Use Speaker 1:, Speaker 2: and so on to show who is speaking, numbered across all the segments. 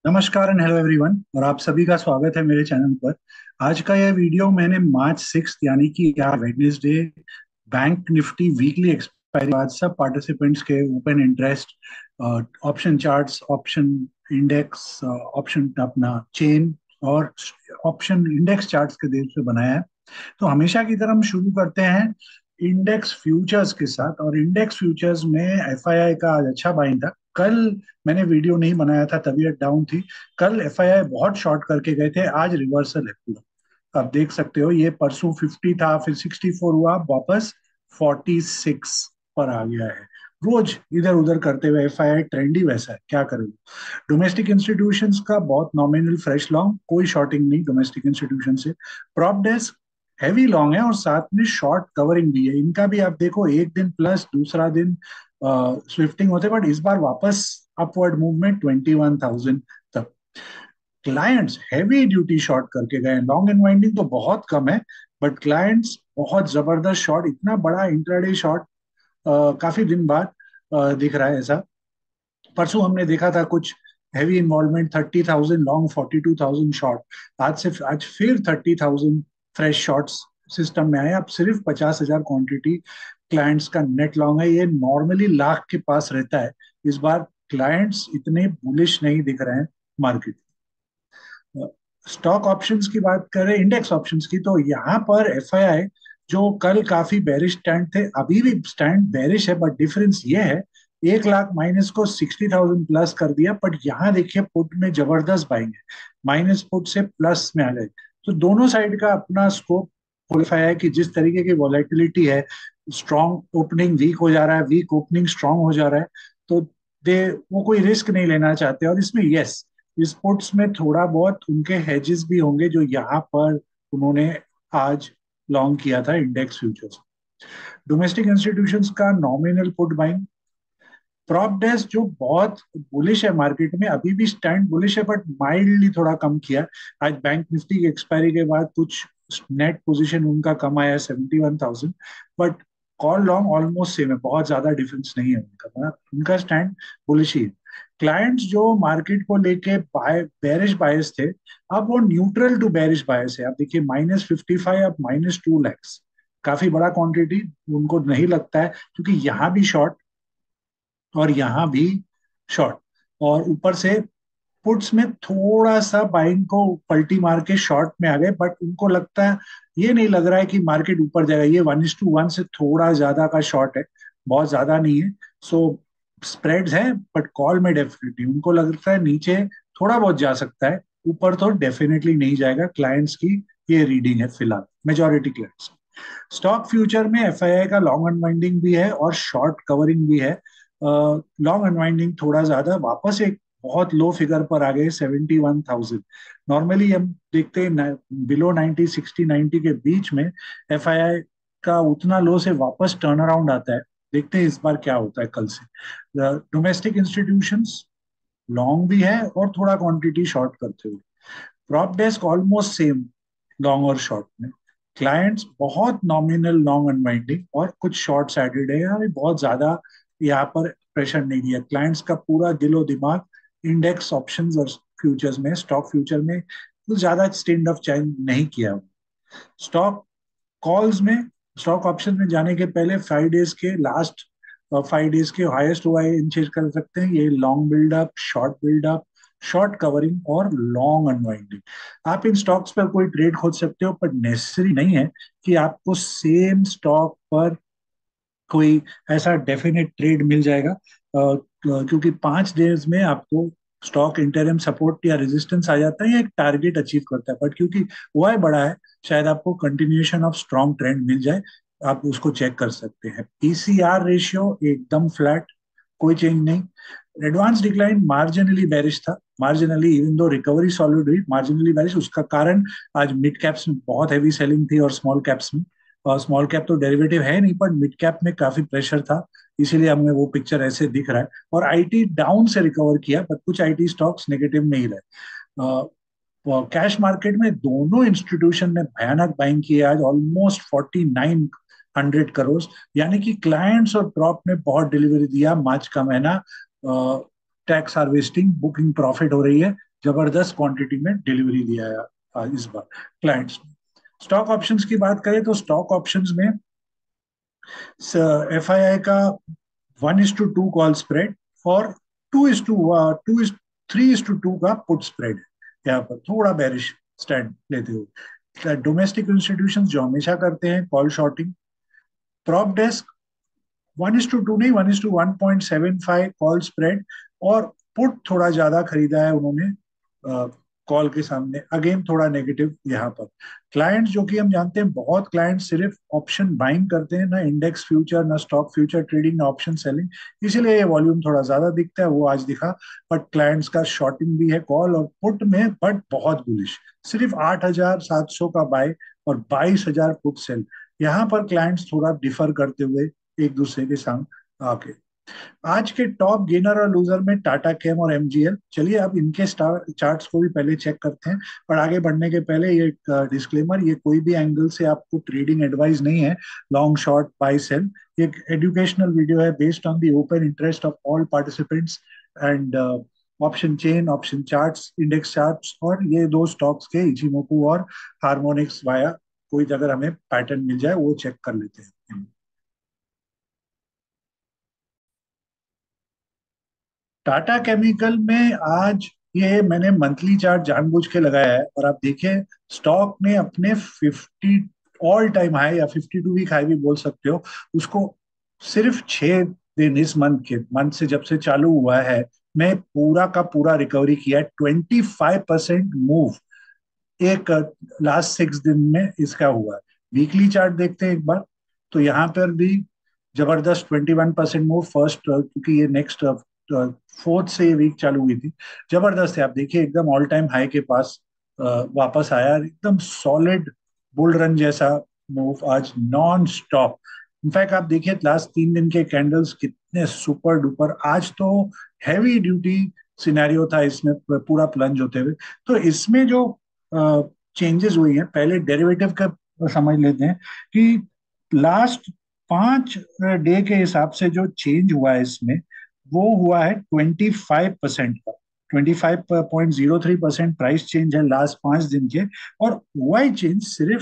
Speaker 1: नमस्कार and hello everyone, और आप सभी का स्वागत है मेरे चैनल पर। आज का यह वीडियो मैंने मार्च 6 यानी कि यार Wednesday Bank Nifty weekly expiry बाद सब पार्टिसिपेंट्स के open interest, option charts, option index, option अपना चेन और ऑप्शन इंडेक्स चार्ट्स के देख से बनाया है। तो हमेशा की तरह हम शुरू करते हैं इंडेक्स फ्यूचर्स के साथ, और इंडेक्स फ्यूचर्स में एफआईआई का आज अच्छा बाइंग था। कल मैंने वीडियो नहीं बनाया था, तबीयत डाउन थी। कल एफआईआई बहुत शॉर्ट करके गए थे, आज रिवर्सल है पूरा। आप देख सकते हो, ये परसों 50 था, फिर 64 हुआ, वापस 46 पर आ गया है। रोज इधर उधर करते हुए एफआईआई ट्रेंड ही वैसा है, क्या करेंगे। डोमेस्टिक इंस्टीट्यूशंस का बहुत नॉमिनल फ्रेश लॉन्ग, कोई शॉर्टिंग नहीं डोमेस्टिक इंस्टीट्यूशन से। प्रॉप डेस्क हैवी लॉन्ग है और साथ में शॉर्ट कवरिंग भी है। इनका भी आप देखो, एक दिन प्लस, दूसरा दिन स्विफ्टिंग होते, बट इस बार वापस अपवर्ड मूवमेंट 21,000 तक। क्लाइंट्स हैवी ड्यूटी शॉर्ट करके गए, लॉन्ग एंड वाइंडिंग तो बहुत कम है, बट क्लाइंट्स बहुत जबरदस्त शॉर्ट, इतना बड़ा इंट्राडे शॉर्ट काफी दिन बाद दिख रहा है ऐसा। परसों हमने देखा था कुछ हैवी इन्वॉल्वमेंट, 30,000 लॉन्ग, 42,000 शॉर्ट। आज फिर 30,000 फ्रेश शॉर्ट्स सिस्टम में आए। अब सिर्फ 50,000 क्वांटिटी क्लाइंट्स का नेट लॉन्ग है। ये नॉर्मली लाख के पास रहता है। इस बार क्लाइंट्स इतने बुलिश नहीं दिख रहे हैं मार्केट। स्टॉक ऑप्शंस की बात करें, इंडेक्स ऑप्शंस की, तो यहाँ पर एफआईआई जो कल काफी बेरिश स्टैंड थे, अभी भी स्टैंड बेरिश है, बट डिफरेंस ये है 1 लाख माइनस को 60,000 प्लस कर दिया। बट यहाँ देखिए पुट में जबरदस्त बाइंग है, माइनस पुट से प्लस में आ गए। तो दोनों साइड का अपना स्कोप क्वालिफाई है कि जिस तरीके की वॉलेटिलिटी है, स्ट्रॉन्ग ओपनिंग वीक हो जा रहा है, वीक ओपनिंग स्ट्रॉन्ग हो जा रहा है, तो दे वो कोई रिस्क नहीं लेना चाहते। और इसमें यस, स्पोर्ट्स में थोड़ा बहुत उनके हेजेस भी होंगे जो यहाँ पर उन्होंने आज लॉन्ग किया था इंडेक्स फ्यूचर्स। डोमेस्टिक इंस्टीट्यूशंस का nominal put buying. Prop desk जो बहुत बुलिश है मार्केट में, अभी भी स्टैंड बुलिश है, बट माइल्डली थोड़ा कम किया। आज बैंक निफ्टी की एक्सपायरी के बाद कुछ नेट पोजीशन उनका कम आया 71,000, but call long almost same है, बहुत ज्यादा डिफरेंस नहीं है उनका, मतलब उनका स्टैंड बुलिश ही है। क्लाइंट्स जो मार्केट को लेके बेरिश बायस थे, अब वो न्यूट्रल टू बेरिश बायस है। अब देखिए -55, अब -2 lakhs, काफी बड़ा क्वांटिटी उनको नहीं लगता है, क्योंकि यहाँ भी शॉर्ट और यहाँ भी शॉर्ट, और ऊपर से पुट्स में थोड़ा सा बाइंग को पलटी मार के शॉर्ट में आ गए। बट उनको लगता है, ये नहीं लग रहा है कि मार्केट ऊपर जाएगा। ये 1:1 से थोड़ा ज्यादा का शॉर्ट है, बहुत ज्यादा नहीं है। सो स्प्रेड्स है, बट कॉल में डेफिनेटली उनको लगता है नीचे थोड़ा बहुत जा सकता है, ऊपर तो डेफिनेटली नहीं जाएगा। क्लाइंट्स की ये रीडिंग है फिलहाल, मेजोरिटी क्लाइंट्स। स्टॉक फ्यूचर में एफआईआई का लॉन्ग अनवाइंडिंग भी है और शॉर्ट कवरिंग भी है। लॉन्ग अनवाइंडिंग थोड़ा ज्यादा, वापस एक बहुत लो फिगर पर आ गए 71,000। नॉर्मली हम देखते हैं बिलो 90, 60, 90 के बीच में एफआईआई का उतना लो से वापस टर्न अराउंड आता है। देखते हैं इस बार क्या होता है कल से। डोमेस्टिक इंस्टीट्यूशंस लॉन्ग भी है और थोड़ा क्वांटिटी शॉर्ट करते हुए। Prop desk almost same, long और शॉर्ट में। क्लाइंट्स बहुत नॉमिनल लॉन्ग अनवाइंडिंग और कुछ शॉर्ट्स एडेड है, यहाँ भी बहुत ज्यादा यहाँ पर प्रेशर नहीं दिया। क्लाइंट्स का पूरा दिलो दिमाग इंडेक्स ऑप्शंस और फ्यूचर्स में, स्टॉक फ्यूचर में तो ज्यादा स्टैंड ऑफ चेंज नहीं किया। स्टॉक कॉल्स में, स्टॉक ऑप्शन में जाने के पहले 5 डेज के लास्ट, 5 डेज के हाईएस्ट हुआ है इन चेक कर सकते हैं। ये long buildup, short buildup, short covering और लॉन्ग अनवाइंडिंग। आप इन स्टॉक्स पर कोई ट्रेड खोज सकते हो, पर नेसेसरी नहीं है कि आपको सेम स्टॉक पर कोई ऐसा डेफिनेट ट्रेड मिल जाएगा। क्योंकि 5 डेज में आपको स्टॉक इंटरम सपोर्ट या रेजिस्टेंस आ जाता है या एक टारगेट अचीव करता है, बट क्योंकि वो है बड़ा है, शायद आपको कंटिन्यूएशन ऑफ स्ट्रॉन्ग ट्रेंड मिल जाए। आप उसको चेक कर सकते हैं। पीसीआर रेशियो एकदम फ्लैट, कोई चेंज नहीं। एडवांस डिक्लाइन मार्जिनली बेरिश था, marginally, even though recovery solid हुई, मार्जिनली बेरिश। उसका कारण आज मिड कैप्स में बहुत हैवी सेलिंग थी और स्मॉल कैप्स में। और स्मॉल कैप तो डेरिवेटिव है नहीं, पर मिड कैप में काफी प्रेशर था, इसीलिए हमें वो पिक्चर ऐसे दिख रहा है। और आईटी डाउन से रिकवर किया, पर कुछ आईटी स्टॉक्स नेगेटिव में ही रहे। कैश मार्केट में दोनों इंस्टीट्यूशन ने भयानक बाइंग की है आज, ऑलमोस्ट 4,900 करोड़। यानी कि क्लाइंट्स और प्रॉप ने बहुत डिलीवरी दिया। मार्च का महीना टैक्स हार्वेस्टिंग, बुकिंग प्रॉफिट हो रही है, जबरदस्त क्वांटिटी में डिलीवरी दिया है इस बार क्लाइंट्स ने। स्टॉक ऑप्शंस की बात करें तो स्टॉक ऑप्शंस में एफआईआई का 1:2 कॉल स्प्रेड और 3:2 का पुट स्प्रेड है। यहाँ पर थोड़ा बेरिश स्टैंड लेते हुए डोमेस्टिक इंस्टीट्यूशन जो हमेशा करते हैं कॉल शॉर्टिंग। प्रॉप डेस्क 1:2 नहीं, 1:1.75 कॉल स्प्रेड और पुट थोड़ा ज्यादा खरीदा है उन्होंने कॉल के सामने, अगेन थोड़ा नेगेटिव यहाँ पर। क्लाइंट्स जो कि हम जानते हैं बहुत क्लाइंट सिर्फ ऑप्शन बाइंग करते हैं, ना इंडेक्स फ्यूचर, ना स्टॉक फ्यूचर ट्रेडिंग, ना ऑप्शन सेलिंग, इसीलिए ये वॉल्यूम थोड़ा ज्यादा दिखता है, वो आज दिखा। बट क्लाइंट्स का शॉर्टिंग भी है कॉल और पुट में, बट बहुत बुलिश। सिर्फ 8,700 का बाय और 22,000 पुट सेल। यहाँ पर क्लाइंट्स थोड़ा डिफर करते हुए एक दूसरे के साथ आके। आज के टॉप गेनर और लूजर में टाटा केम और एमजीएल। चलिए अब इनके चार्ट्स को भी पहले चेक करते हैं, पर आगे बढ़ने के पहले ये डिस्क्लेमर, ये कोई भी एंगल से आपको ट्रेडिंग एडवाइस नहीं है, लॉन्ग शॉर्ट बाय सेल। एक एजुकेशनल वीडियो है based on the open interest of all participants and option chain, option charts, index charts, और ये दो स्टॉक्स के इचिमोकू और हार्मोनिक्स वाया कोई अगर हमें पैटर्न मिल जाए वो चेक कर लेते हैं। टाटा केमिकल में आज ये मैंने मंथली चार्ट जानबूझ के लगाया है और आप देखिए स्टॉक ने अपने 50 ऑल टाइम हाई या 52 वीक हाई भी बोल सकते हो उसको, सिर्फ 6 दिन इस मंथ से जब से चालू हुआ है, मैं पूरा का पूरा रिकवरी किया है। 25% मूव एक लास्ट 6 दिन में इसका हुआ है। वीकली चार्ट देखते हैं एक बार, तो यहाँ पर भी जबरदस्त 21% मूव फर्स्ट, क्योंकि ये नेक्स्ट फोर्थ से ये वीक चालू हुई थी। जबरदस्त है, आप देखिए एकदम ऑल टाइम हाई के पास वापस आया, एकदम सॉलिड बुल रन जैसा मूव आज नॉन स्टॉप। इनफैक्ट आप देखिए लास्ट 3 दिन के कैंडल्स कितने सुपर डुपर, आज तो हैवी ड्यूटी सिनेरियो था इसमें पूरा प्लंज होते हुए। तो इसमें जो चेंजेस हुई हैं, पहले डेरिवेटिव का समझ लेते हैं कि लास्ट 5 डे के हिसाब से जो चेंज हुआ है इसमें, वो हुआ है 25% का। 25.03% प्राइस चेंज है लास्ट 5 दिन के, और वाई चेंज सिर्फ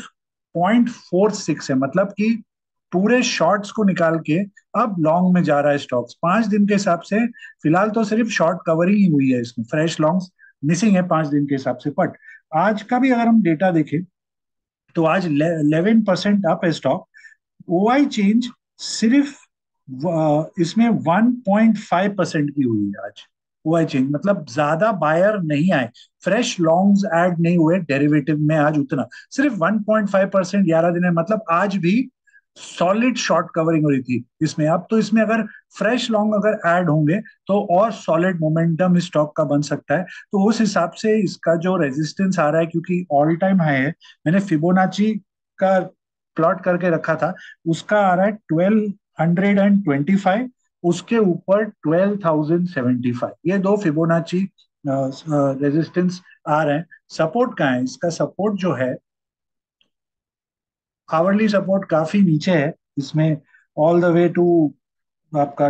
Speaker 1: 0.46 है, मतलब कि पूरे शॉर्ट्स को निकाल के अब लॉन्ग में जा रहा है स्टॉक्स 5 दिन के हिसाब से। फिलहाल तो सिर्फ शॉर्ट कवरिंग ही हुई है इसमें, फ्रेश लॉन्ग्स मिसिंग है 5 दिन के हिसाब से। बट आज का भी अगर हम डेटा देखें तो आज 11% अप है स्टॉक। ओआई चेंज सिर्फ इसमें 1.5% की हुई है आज। ओआई चेंज मतलब ज्यादा बायर नहीं आए, फ्रेश लॉन्ग्स ऐड नहीं हुए डेरिवेटिव में आज उतना, सिर्फ 1.5% 11 दिन है, मतलब आज भी सॉलिड शॉर्ट कवरिंग हो रही थी इसमें। अब तो इसमें अगर फ्रेश लॉन्ग अगर ऐड होंगे तो और सॉलिड मोमेंटम इस स्टॉक का बन सकता है। तो उस हिसाब से इसका जो रेजिस्टेंस आ रहा है, क्योंकि ऑल टाइम हाई है, मैंने फिबोनाची का प्लॉट करके रखा था, उसका आ रहा है 1225, उसके ऊपर 12,075, ये दो फिबोनाची रेजिस्टेंस आ रहे हैं। सपोर्ट कहाँ है इसका? सपोर्ट जो है, आवरली सपोर्ट काफी नीचे है इसमें, ऑल द वे टू आपका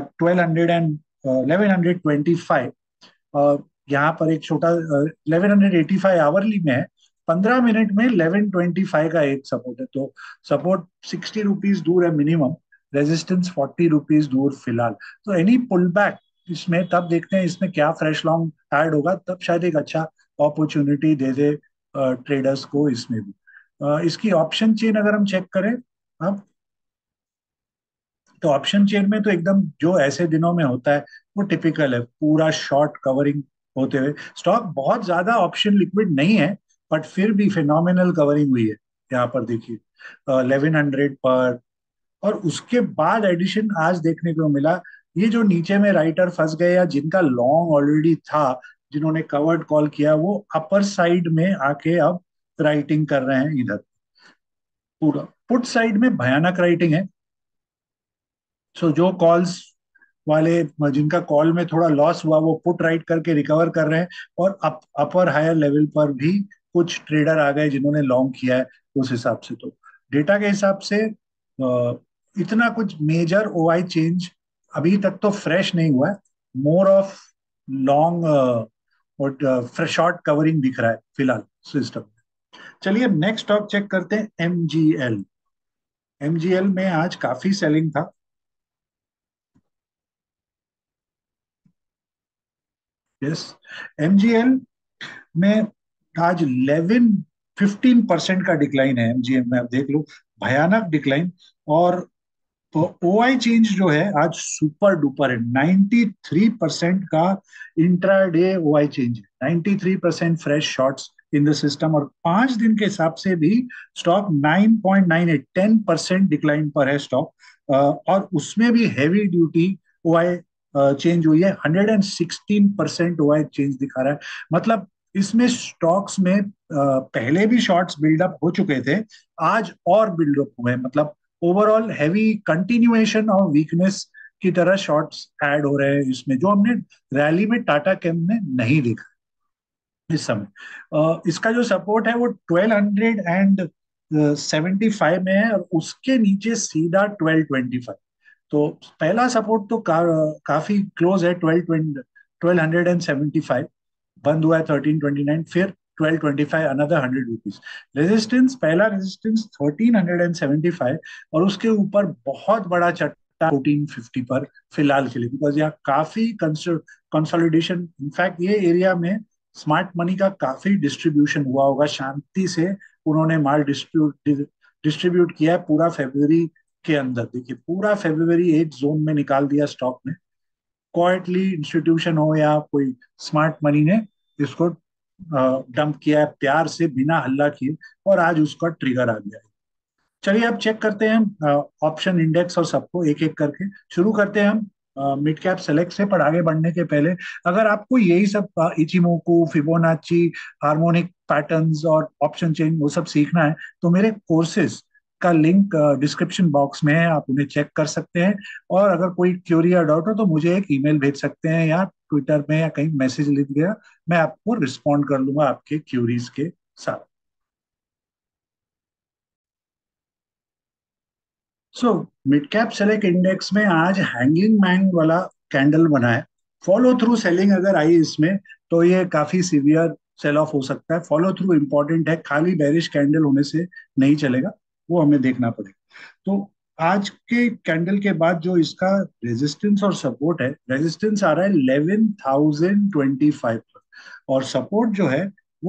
Speaker 1: 1125। यहाँ पर एक छोटा 1185 आवरली में है, 15 मिनट में 1125 का एक सपोर्ट है। तो सपोर्ट 60 रुपीज दूर है मिनिमम, रेजिस्टेंस 40 रुपीज दूर फिलहाल। तो एनी पुल बैक इसमें तब देखते हैं इसमें क्या फ्रेश लॉन्ग ऐड होगा, तब शायद एक अच्छा अपॉर्चुनिटी दे दे ट्रेडर्स को इसमें भी। इसकी ऑप्शन चेन अगर हम चेक करें अब, तो ऑप्शन चेन में तो एकदम जो ऐसे दिनों में होता है वो टिपिकल है, पूरा शॉर्ट कवरिंग होते हुए स्टॉक, बहुत ज्यादा ऑप्शन लिक्विड नहीं है, बट फिर भी फिनोमिनल कवरिंग हुई है। यहाँ पर देखिए 1100 पर, और उसके बाद एडिशन आज देखने को मिला। ये जो नीचे में राइटर फंस गए या जिनका लॉन्ग ऑलरेडी था, जिन्होंने कवर्ड कॉल किया, वो अपर साइड में आके अब राइटिंग कर रहे हैं इधर। पूरा पुट साइड में भयानक राइटिंग है। सो जो कॉल्स वाले, जिनका कॉल में थोड़ा लॉस हुआ, वो पुट राइट करके रिकवर कर रहे हैं, और अपर हायर लेवल पर भी कुछ ट्रेडर आ गए जिन्होंने लॉन्ग किया है उस हिसाब से। तो डेटा के हिसाब से इतना कुछ मेजर ओआई चेंज अभी तक तो फ्रेश नहीं हुआ है, मोर ऑफ लॉन्ग और शॉर्ट कवरिंग दिख रहा है फिलहाल सिस्टम में। चलिए नेक्स्ट स्टॉक चेक करते हैं, एमजीएल। एमजीएल में आज काफी सेलिंग था। यस, एमजीएल में आज 15% का डिक्लाइन है एमजीएल में, आप देख लो, भयानक डिक्लाइन। और ओआई चेंज जो है आज सुपर डुपर है, 93% का इंट्राडे ओआई चेंज है, 93% fresh shorts in the system. और 5 दिन के हिसाब से भी स्टॉक 9.98 10% डिक्लाइन पर है स्टॉक। और उसमें भी हैवी ड्यूटी ओआई चेंज हुई है, 116% ओआई चेंज दिखा रहा है। मतलब इसमें स्टॉक्स में पहले भी शॉर्ट्स बिल्डअप हो चुके थे, आज और बिल्डअप हुए हैं। मतलब overall heavy continuation of weakness की तरह शॉर्ट्स ऐड हो रहे हैं इसमें, जो हमने रैली में टाटा केम में नहीं देखा इस समय। इसका जो सपोर्ट है वो 1275 में है, और उसके नीचे सीधा 1225। तो पहला सपोर्ट तो काफी क्लोज है, 1275। बंद हुआ है 1329, फिर 1225, अनदर 100 रुपीज। रेजिस्टेंस, पहला रेजिस्टेंस 1375, और उसके ऊपर बहुत बड़ा चट्टा 1450 पर फिलहाल के लिए, बिकॉज यहाँ काफी कंसोलिडेशन, इनफैक्ट ये एरिया में स्मार्ट मनी का काफी डिस्ट्रीब्यूशन हुआ होगा, शांति से उन्होंने माल डिस्ट्रीब्यूट किया है पूरा फेब्रुवरी के अंदर। देखिए पूरा फेब्रुवरी एक जोन में निकाल दिया स्टॉक ने, क्वाइटली इंस्टीट्यूशन हो या कोई स्मार्ट मनी ने इसको डंप किया है प्यार से, बिना हल्ला किए, और आज उसका ट्रिगर आ गया है। चलिए अब चेक करते हैं ऑप्शन इंडेक्स और सबको एक एक करके। शुरू करते हैं हम मिड कैप सेलेक्ट से, पर आगे बढ़ने के पहले अगर आपको यही सब इचिमोकू, फिबोनाची, हार्मोनिक पैटर्न्स और ऑप्शन चेंज वो सब सीखना है, तो मेरे कोर्सेज का लिंक डिस्क्रिप्शन बॉक्स में है, आप उन्हें चेक कर सकते हैं। और अगर कोई क्यूरी या डाउट हो तो मुझे एक ईमेल भेज सकते हैं, या ट्विटर में या कहीं मैसेज लिख दिया, मैं आपको रिस्पॉन्ड कर लूंगा आपके क्यूरीज के साथ। So mid cap select index में आज हैंगिंग मैन वाला कैंडल बना है। फॉलो थ्रू सेलिंग अगर आई इसमें, तो ये काफी सीवियर सेल ऑफ हो सकता है। फॉलो थ्रू इंपॉर्टेंट है, खाली बेरिश कैंडल होने से नहीं चलेगा, वो हमें देखना पड़ेगा। तो आज के कैंडल के बाद जो इसका रेजिस्टेंस और सपोर्ट है, रेजिस्टेंस आ रहा है 11,025 पर, और सपोर्ट जो है वो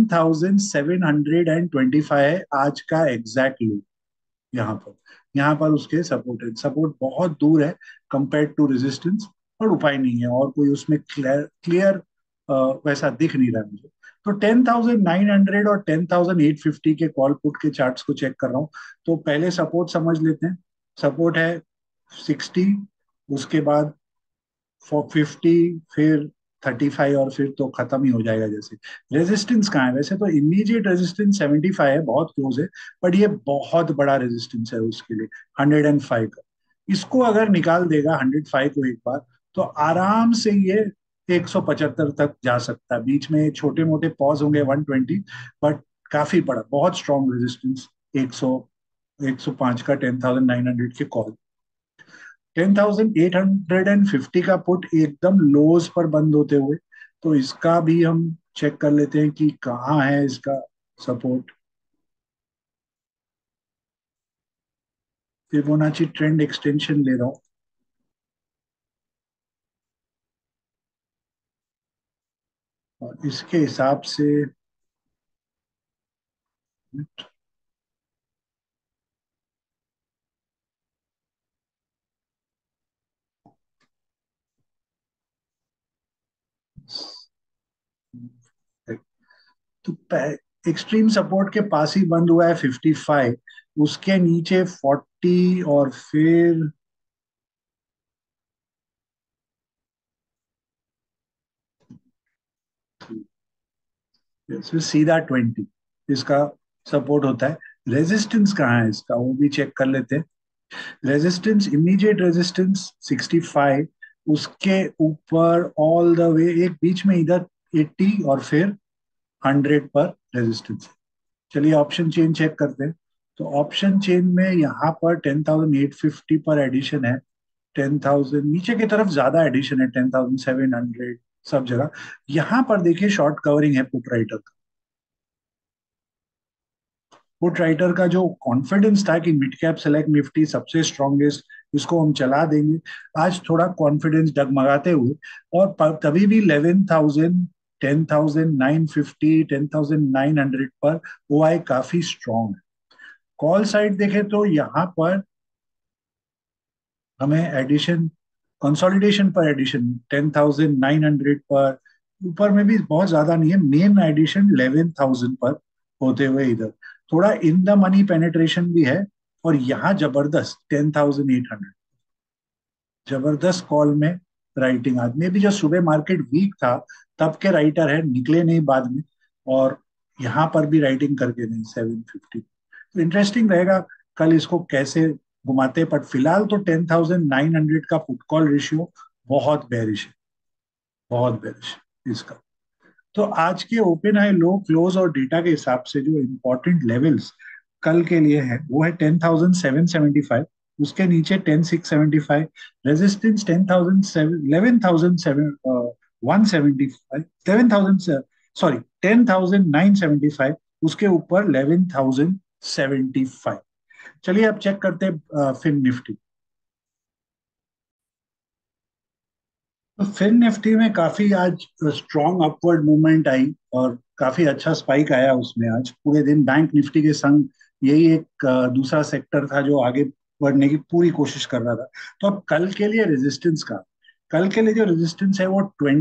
Speaker 1: 10,725 है, आज का एग्जैक्ट लो। यहाँ पर यहाँ पर उसके सपोर्ट सपोर्ट बहुत दूर है कंपेयर टू रेजिस्टेंस, पर उपाय नहीं है, और कोई उसमें क्लियर वैसा दिख नहीं रहा है मुझे। तो 10,900 और 10,850 के कॉल पुट के चार्ट्स को चेक कर रहा हूँ। तो पहले सपोर्ट समझ लेते हैं। सपोर्ट है 60, उसके बाद 50, फिर 35, और फिर तो खत्म ही हो जाएगा जैसे। रेजिस्टेंस कहाँ है? वैसे तो इमीडिएट रेजिस्टेंस 75 है, बहुत क्लोज है, बट ये बहुत बड़ा रेजिस्टेंस है उसके लिए, 105 का। इसको अगर निकाल देगा 105 को एक बार, तो आराम से ये 175 तक जा सकता है। बीच में छोटे मोटे पॉज होंगे 120, बट काफी बड़ा बहुत स्ट्रॉन्ग रेजिस्टेंस 100, 105 का 10,900 के कॉल। 10,850 का पुट एकदम लोज पर बंद होते हुए, तो इसका भी हम चेक कर लेते हैं कि कहाँ है इसका सपोर्ट। फिबोनाची ट्रेंड एक्सटेंशन ले रहा हूँ, और इसके हिसाब से तो एक्सट्रीम सपोर्ट के पास ही बंद हुआ है 55, उसके नीचे 40, और फिर सीधा 20 इसका सपोर्ट होता है। रेजिस्टेंस कहाँ है इसका, वो भी चेक कर लेते हैं। रेजिस्टेंस, इमीडिएट रेजिस्टेंस 65, उसके ऊपर ऑल द वे एक बीच में इधर 80, और फिर 100 पर रेजिस्टेंस है। चलिए ऑप्शन चेन चेक करते हैं। तो ऑप्शन चेन में यहाँ पर 10,850 पर एडिशन है, 10,000 नीचे की तरफ ज्यादा एडिशन है, 10,700, सब जगह। यहां पर देखिए शॉर्ट कवरिंग है पुट राइटर का। पुट राइटर का जो कॉन्फिडेंस था कि मिड कैप सेलेक्ट निफ्टी सबसे स्ट्रॉन्गेस्ट, इसको हम चला देंगे, आज थोड़ा कॉन्फिडेंस डगमगाते हुए, और तभी भी 11,000, 10,950, 10,900 पर ओआई काफी स्ट्रॉन्ग है। कॉल साइड देखे तो यहाँ पर हमें एडिशन, कंसोलिडेशन पर एडिशन 10,900 पर, ऊपर में भी बहुत ज्यादा नहीं है, मेन एडिशन 11,000 पर होते हुए इधर थोड़ा इन द मनी पेनेट्रेशन भी है। और यहाँ जबरदस्त 10,800, जबरदस्त कॉल में राइटिंग। आज में भी जो सुबह मार्केट वीक था तब के राइटर है, निकले नहीं बाद में, और यहाँ पर भी राइटिंग करके नहीं 750। तो इंटरेस्टिंग रहेगा कल इसको कैसे घुमाते हैं, बट फिलहाल तो 10,900 का पुट कॉल रेशियो बहुत बेरिश है, बहुत बेरिश है इसका। तो आज के ओपन हाई लो क्लोज और डेटा के हिसाब से जो इम्पोर्टेंट लेवल्स कल के लिए है वो है 10,775, उसके नीचे 10,675, रेजिस्टेंस 11,075, 11,000, सॉरी 10,975, उसके ऊपर 11,075। चलिए अब चेक करते हैं फिन निफ्टी। तो फिन निफ्टी में काफी आज स्ट्रॉन्ग अपवर्ड मूवमेंट आई, और काफी अच्छा स्पाइक आया उसमें आज पूरे दिन। बैंक निफ्टी के संग यही एक दूसरा सेक्टर था जो आगे बढ़ने की पूरी कोशिश कर रहा था। तो अब कल के लिए रेजिस्टेंस का, कल के लिए जो रेजिस्टेंस है वो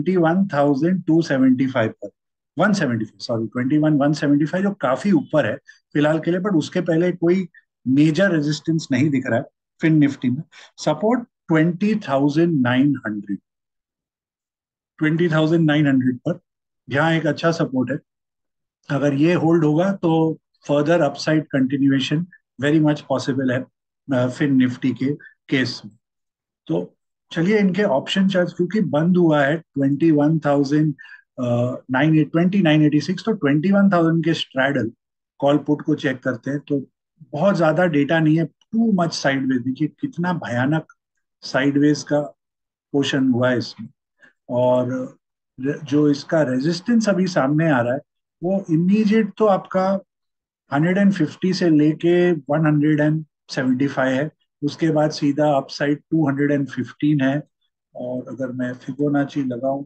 Speaker 1: 21,275 पर, 175, सॉरी 21,175, जो काफी ऊपर है फिलहाल के लिए, बट उसके पहले कोई मेजर रेजिस्टेंस नहीं दिख रहा है फिन निफ्टी में। सपोर्ट 20,900, 20,900 पर यहाँ एक अच्छा सपोर्ट है। अगर ये होल्ड होगा तो further upside continuation very much possible है फिन निफ्टी के केस में। तो चलिए इनके ऑप्शन चार्ट, क्योंकि बंद हुआ है 21,986, तो 21,000 के स्ट्रैडल कॉल पुट को चेक करते हैं। तो बहुत ज्यादा डेटा नहीं है, टू मच साइडवेज, देखिए कितना भयानक साइडवेज का पोर्शन हुआ है इसमें। और जो इसका रेजिस्टेंस अभी सामने आ रहा है वो इमीडिएट तो आपका 150 से लेके 175 है, उसके बाद सीधा अपसाइड 215 है। और अगर मैं फिबोनाची लगाऊं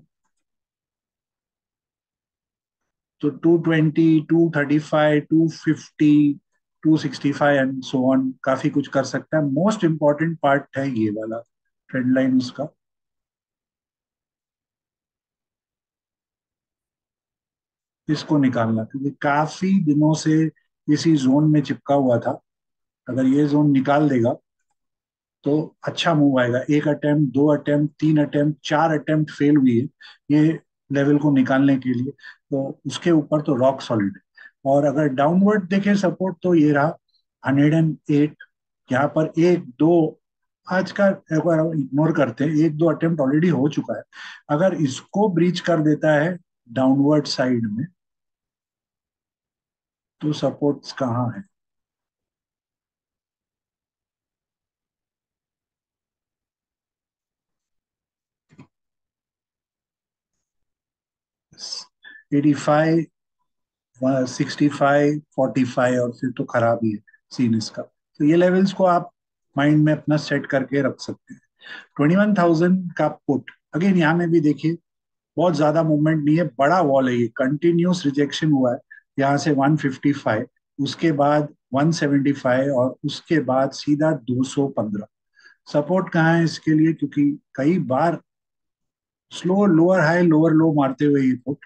Speaker 1: तो 220, 235, 250, 265 एंड सो ऑन, काफी कुछ कर सकता है। मोस्ट इंपॉर्टेंट पार्ट है ये वाला ट्रेंड लाइन उसका, इसको निकालना, क्योंकि काफी दिनों से इसी जोन में चिपका हुआ था। अगर ये जोन निकाल देगा तो अच्छा मूव आएगा। एक अटेम्प्ट, दो अटेम्प्ट, तीन अटेम्प्ट, चार अटेम्प्ट फेल हुई है ये लेवल को निकालने के लिए, तो उसके ऊपर तो रॉक सॉलिड है। और अगर डाउनवर्ड देखें सपोर्ट तो ये रहा 108, यहाँ पर एक दो, आज का एक बार इग्नोर करते हैं, एक दो अटेम्प्ट ऑलरेडी हो चुका है। अगर इसको ब्रीच कर देता है डाउनवर्ड साइड में तो सपोर्ट्स कहाँ है? 85, 65, 45, और फिर तो खराब ही है सीन इसका। तो ये लेवल्स को आप माइंड में अपना सेट करके रख सकते हैं। 21,000 का पुट, अगेन यहाँ में भी देखिए बहुत ज्यादा मूवमेंट नहीं है, बड़ा वॉल है ये, कंटिन्यूस रिजेक्शन हुआ है यहाँ से 155, उसके बाद 175, और उसके बाद सीधा 215। सपोर्ट कहाँ है इसके लिए, क्योंकि कई बार slow lower high lower low मारते हुए ये पुट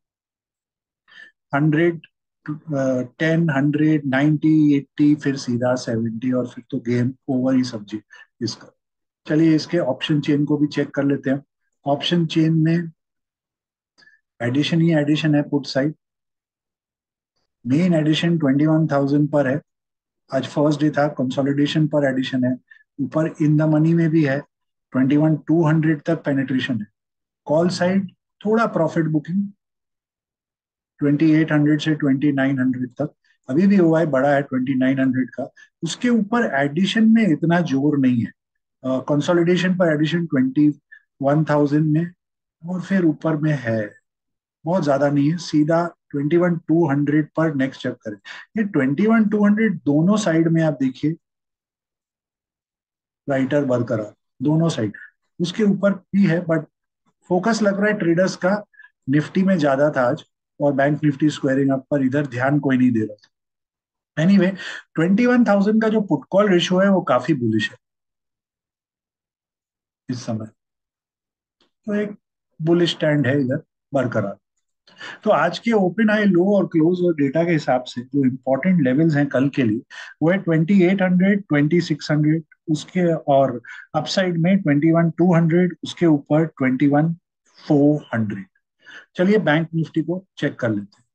Speaker 1: 100, 10, 100, 90, 80, फिर सीधा 70, और फिर तो गेम ओवर ही समझिए इसका। चलिए इसके ऑप्शन चेन को भी चेक कर लेते हैं। ऑप्शन चेन में एडिशन ही एडिशन है पुट साइड। मेन एडिशन 21,000 पर है, आज फर्स्ट डे था, कंसोलिडेशन पर एडिशन है, ऊपर इन द मनी में भी है, 21,200 तक पेनिट्रेशन है। कॉल साइड थोड़ा प्रॉफिट बुकिंग 2,800 से 2,900 तक, अभी भी हुआ है बड़ा है 2,900 का। उसके ऊपर एडिशन में इतना जोर नहीं है। कंसोलिडेशन पर एडिशन 21,000 में, और फिर ऊपर में है, बहुत ज्यादा नहीं है, सीधा 21,200 पर नेक्स्ट चेक करें। ये 21,200 दोनों साइड में आप देखिए, राइटर बरकरार दोनों साइड, उसके ऊपर भी है, बट फोकस लग रहा है ट्रेडर्स का निफ्टी में ज्यादा था आज, और बैंक निफ्टी स्क्वायरिंग अप पर इधर ध्यान कोई नहीं दे रहा था। एनीवे, 21,000 का जो पुट कॉल रेशियो है वो काफी बुलिश है इस समय, तो एक बुलिश स्टैंड है इधर बरकरार। तो आज के ओपन हाई लो और क्लोज और डेटा के हिसाब से जो इंपॉर्टेंट लेवल्स हैं कल के लिए, वो है 2800, 2600 उसके, और अपसाइड में 21,200, उसके ऊपर 21,400। चलिए बैंक निफ्टी को चेक कर लेते हैं।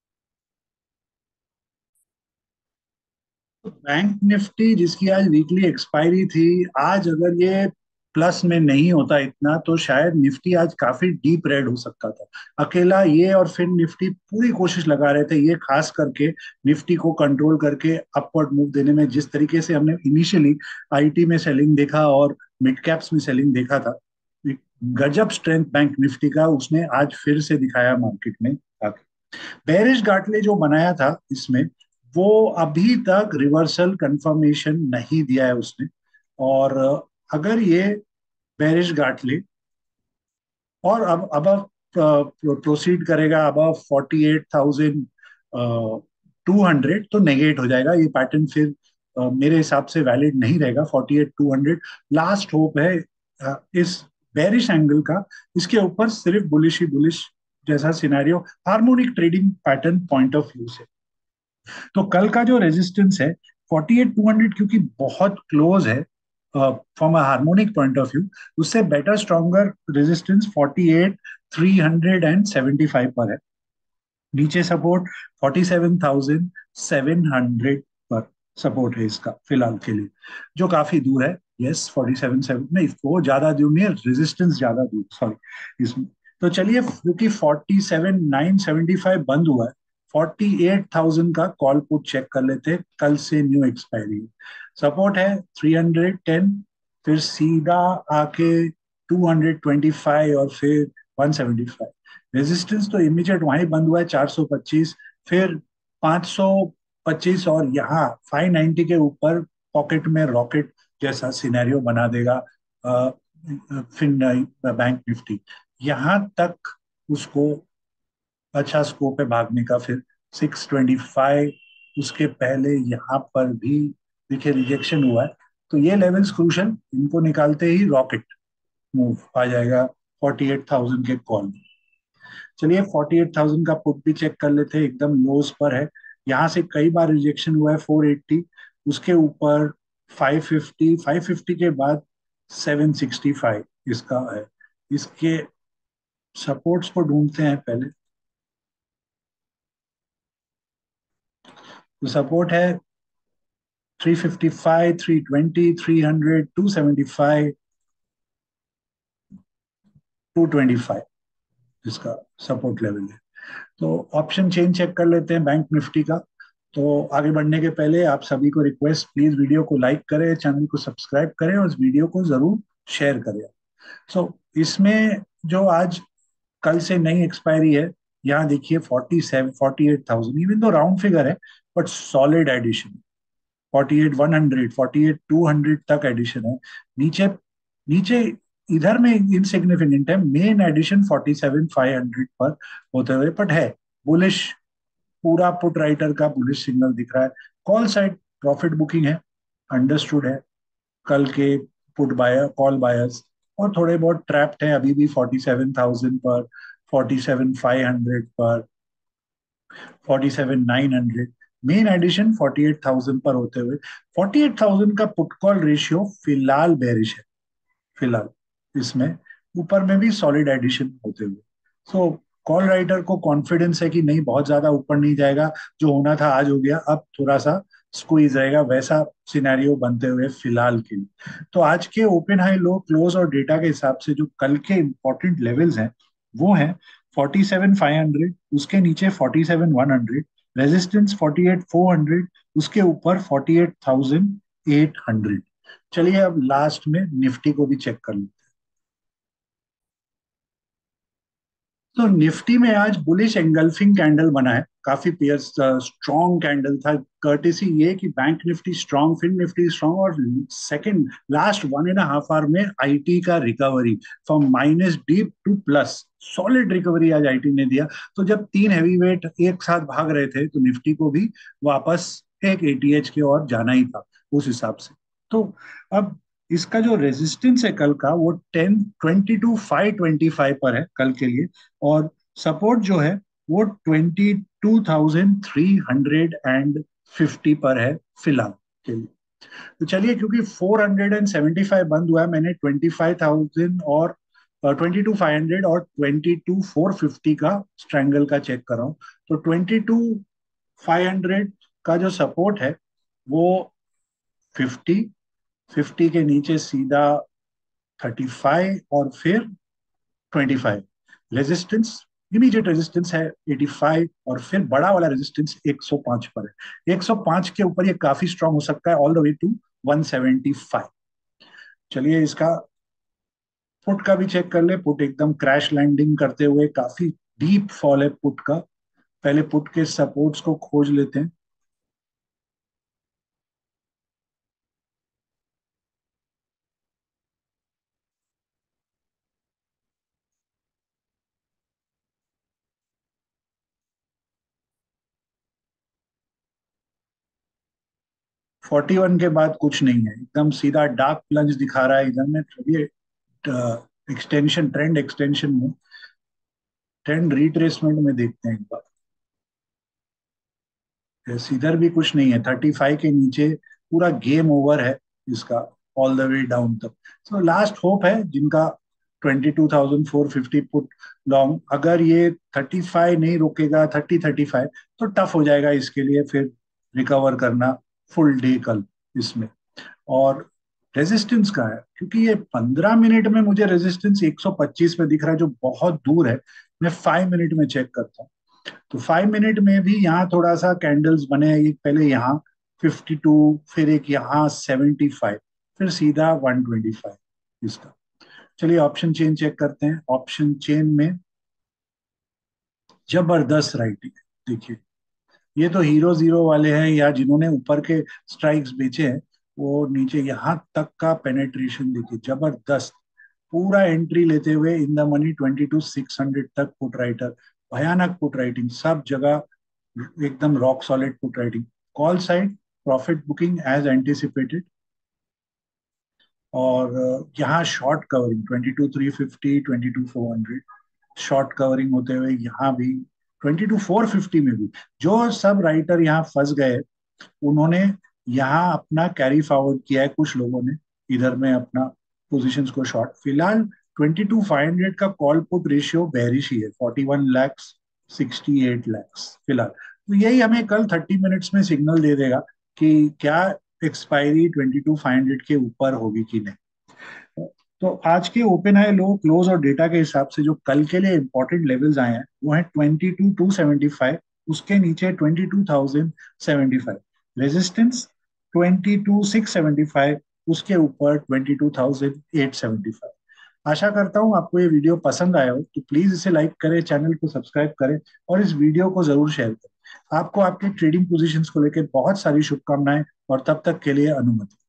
Speaker 1: तो बैंक निफ्टी जिसकी आज वीकली एक्सपायरी थी, आज अगर ये प्लस में नहीं होता इतना तो शायद निफ्टी आज काफी डीप रेड हो सकता था। अकेला ये और फिर निफ्टी पूरी कोशिश लगा रहे थे, ये खास करके निफ्टी को कंट्रोल करके अपवर्ड मूव देने में, जिस तरीके से हमने इनिशियली आईटी में सेलिंग देखा और मिड कैप्स में सेलिंग देखा था। एक गजब स्ट्रेंथ बैंक निफ्टी का उसने आज फिर से दिखाया मार्केट में आके। बेरिश गाटले जो बनाया था इसमें, वो अभी तक रिवर्सल कंफर्मेशन नहीं दिया है उसने। और अगर ये बेरिश गाटले और अब प्रोसीड करेगा अब 48,200, तो नेगेट हो जाएगा ये पैटर्न, फिर मेरे हिसाब से वैलिड नहीं रहेगा 48,200। लास्ट होप है इस बेरिश एंगल का, इसके ऊपर सिर्फ बुलिश ही बुलिश जैसा scenario harmonic trading pattern point of view से। तो कल का जो रेजिस्टेंस है 48,200, क्योंकि बहुत क्लोज है from a harmonic point of view, उससे बेटर स्ट्रॉन्गर रेजिस्टेंस 48,375 पर है। नीचे सपोर्ट 47,700 पर सपोर्ट है इसका फिलहाल के लिए, जो काफी दूर है। यस, 47,700 नहीं, वो ज्यादा दूर नहीं है, रेजिस्टेंस ज्यादा दूर, सॉरी इसमें। तो चलिए, क्योंकि 47,975 बंद हुआ है, 48,000 का कॉल पुट चेक कर लेते हैं, कल से न्यू एक्सपायरी। सपोर्ट है 310, फिर सीधा आके 225 और फिर 175। रेजिस्टेंस तो इमीडिएट वहीं बंद हुआ है 425, फिर 525, और यहाँ 590 के ऊपर पॉकेट में रॉकेट जैसा सिनेरियो बना देगा अ, फिन बैंक निफ्टी। यहाँ तक उसको अच्छा स्कोप है भागने का। फिर 625, उसके पहले यहाँ पर भी देखिए रिजेक्शन हुआ है, तो ये लेवल्स क्रूशल, इनको निकालते ही रॉकेट मूव आ जाएगा 48,000 के कॉल। चलिए 48,000 का पुट भी चेक कर लेते हैं, एकदम लोज पर है, यहाँ से कई बार रिजेक्शन हुआ है 480, उसके ऊपर 550, 550 के बाद 765 इसका है। इसके सपोर्ट्स को ढूंढते हैं पहले। तो सपोर्ट है 355, 320, 300, 275, 225 इसका सपोर्ट लेवल है। तो ऑप्शन चेन चेक कर लेते हैं बैंक निफ्टी का। तो आगे बढ़ने के पहले आप सभी को रिक्वेस्ट, प्लीज वीडियो को लाइक करें, चैनल को सब्सक्राइब करें और इस वीडियो को जरूर शेयर करें। सो इसमें जो आज कल से नई एक्सपायरी है, यहाँ देखिए 48,000, इवन दो राउंड फिगर है, बट सॉलिड एडिशन 48,100, 48,200 तक एडिशन है। नीचे नीचे इधर में इनसिग्निफिकेंट है, मेन एडिशन 47,500 पर होते हुए, बट है बुलिश, पूरा पुट राइटर का बुलिश सिग्नल दिख रहा है। कॉल साइड प्रॉफिट बुकिंग है, अंडरस्टूड है कल के पुट बायर कॉल बायर्स, और थोड़े बहुत ट्रैप्ड है अभी भी 47,000 पर, 47,500 पर, 47,900। मेन एडिशन 48,000 पर होते हुए 48,000 का पुट कॉल रेशियो फिलहाल बेरिश है फिलहाल इसमें, ऊपर में भी सॉलिड एडिशन होते हुए। सो कॉल राइटर को कॉन्फिडेंस है कि नहीं, बहुत ज्यादा ऊपर नहीं जाएगा, जो होना था आज हो गया, अब थोड़ा सा स्क्वीज रहेगा, वैसा सिनेरियो बनते हुए फिलहाल के लिए। तो आज के ओपन हाई लो क्लोज और डेटा के हिसाब से जो कल के इंपॉर्टेंट लेवल्स हैं, वो है 47,500, उसके नीचे 47,100, रेजिस्टेंस 48,400, उसके ऊपर 48,800। चलिए अब लास्ट में निफ्टी को भी चेक कर लेते तो निफ्टी में आज बुलिश एंगल्फिंग कैंडल बना है, काफी पेयर स्ट्रॉन्ग कैंडल था। कर्टेसी ये कि Bank Nifty strong, Fin Nifty strong, और सेकंड लास्ट 1.5 आवर में आईटी का recovery from minus deep to plus, solid recovery आज आईटी ने दिया। तो जब तीन हैवी वेट एक साथ भाग रहे थे तो निफ्टी को भी वापस एक एटीएच की ओर जाना ही था उस हिसाब से। तो अब इसका जो रेजिस्टेंस है कल का, वो 22,525 पर है कल के लिए। और सपोर्ट जो है वो 22,350 पर है फिलहाल के लिए। तो चलिए, क्योंकि 475 बंद हुआ है, मैंने 25,000 और 22,500 और 22,450 का स्ट्रैंगल का चेक कर रहा हूँ। तो 22,500 का जो सपोर्ट है वो 50, 50 के नीचे सीधा 35 और फिर 25। रेजिस्टेंस, इमीडिएट रेजिस्टेंस है 85, और फिर बड़ा वाला रेजिस्टेंस 105 पर है। 105 के ऊपर ये काफी स्ट्रांग हो सकता है ऑल द वे टू 175। चलिए इसका पुट का भी चेक कर ले। पुट एकदम क्रैश लैंडिंग करते हुए, काफी डीप फॉल है पुट का। पहले पुट के सपोर्ट्स को खोज लेते हैं। 41 के बाद कुछ नहीं है, एकदम सीधा डार्क प्लंज दिखा रहा है इधर में। चलिए एक्सटेंशन, ट्रेंड एक्सटेंशन में, ट्रेंड रिट्रेसमेंट में देखते हैं एक बार। यस, इधर भी कुछ नहीं है, 35 के नीचे पूरा गेम ओवर है इसका, ऑल द वे डाउन तक। सो लास्ट होप है जिनका 22,450 पुट लॉन्ग, अगर ये 35 नहीं रुकेगा, 30-35, तो टफ हो जाएगा इसके लिए फिर रिकवर करना फुल डे कल इसमें। और रेजिस्टेंस का है, क्योंकि ये 15 मिनट में मुझे रेजिस्टेंस 125 पे दिख रहा है जो बहुत दूर है। मैं 5 मिनट में चेक करता हूँ। तो 5 मिनट में भी यहाँ थोड़ा सा कैंडल्स बने हैं, एक पहले यहाँ 52, फिर एक यहाँ 75, फिर सीधा 125 इसका। चलिए ऑप्शन चेन चेक करते हैं। ऑप्शन चेन में जबरदस्त राइटिंग है, देखिए। ये तो हीरो जीरो वाले हैं, या जिन्होंने ऊपर के स्ट्राइक्स बेचे हैं, वो नीचे यहाँ तक का पेनेट्रेशन देखिए, जबरदस्त। पूरा एंट्री लेते हुए इन द मनी 22,600 तक पुट राइटर, भयानक पुट राइटिंग सब जगह, एकदम rock solid put writing. Call side profit booking as anticipated. और यहाँ शॉर्ट कवरिंग 22,350, 22,400, शॉर्ट कवरिंग होते हुए यहाँ भी 22,450 में भी। जो सब राइटर यहाँ फंस गए, उन्होंने यहाँ अपना कैरी फॉरवर्ड किया है, कुछ लोगों ने इधर में अपना पोजीशंस को शॉर्ट। फिलहाल 22,500 का कॉल पुट रेशियो बेरिश ही है, 41 lakhs, 68 lakhs फिलहाल। तो यही हमें कल 30 मिनट्स में सिग्नल दे देगा कि क्या एक्सपायरी 22,500 के ऊपर होगी कि नहीं। तो आज के ओपन हाई लो क्लोज और डेटा के हिसाब से जो कल के लिए इंपॉर्टेंट लेवल्स आए हैं वो है 22,275, उसके नीचे 22,075 रेजिस्टेंस, 22,675, उसके ऊपर 22,875। आशा करता हूँ आपको ये वीडियो पसंद आया हो, तो प्लीज इसे लाइक करें, चैनल को सब्सक्राइब करें, और इस वीडियो को जरूर शेयर करें। आपको आपके ट्रेडिंग पोजीशंस को लेकर बहुत सारी शुभकामनाएं, और तब तक के लिए अनुमति।